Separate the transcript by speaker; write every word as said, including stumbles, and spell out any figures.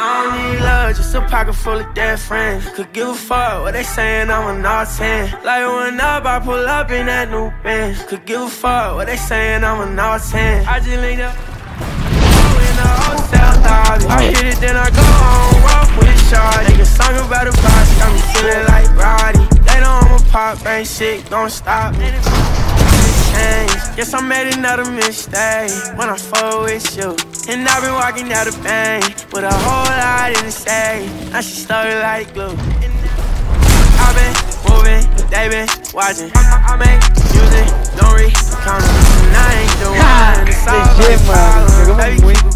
Speaker 1: I don't need love, just a pocket full of dead friends. Could give a fuck what they saying, I'm an all ten. Like when up, I pull up in that new Benz. Could give a fuck what they saying, I'm an all ten. I just linked up in the hotel lobby. I hit it, then I go home, walk with a shawty. Make a song about a box, got me feeling like Roddy. They know I'm a pop, ain't shit, don't stop me. Yes, I made another mistake when I fought with you. And I've been walking out of pain with a whole lot to say. Now she stuck like glue. I've been moving, they been watching. I, I make music, don't recount it. And I ain't the one. It's all like